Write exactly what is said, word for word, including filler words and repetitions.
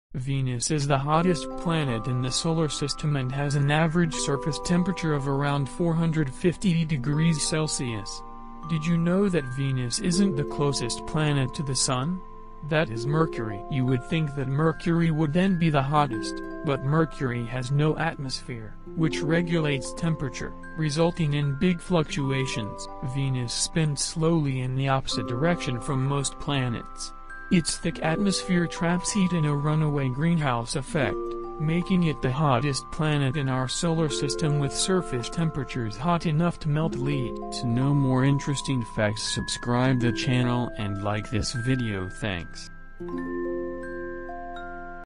Venus is the hottest planet in the solar system and has an average surface temperature of around four hundred fifty degrees Celsius. Did you know that Venus isn't the closest planet to the Sun? That is Mercury. You would think that Mercury would then be the hottest, but Mercury has no atmosphere, which regulates temperature, resulting in big fluctuations. Venus spins slowly in the opposite direction from most planets. Its thick atmosphere traps heat in a runaway greenhouse effect, making it the hottest planet in our solar system with surface temperatures hot enough to melt lead. To know more interesting facts, subscribe the channel and like this video. Thanks.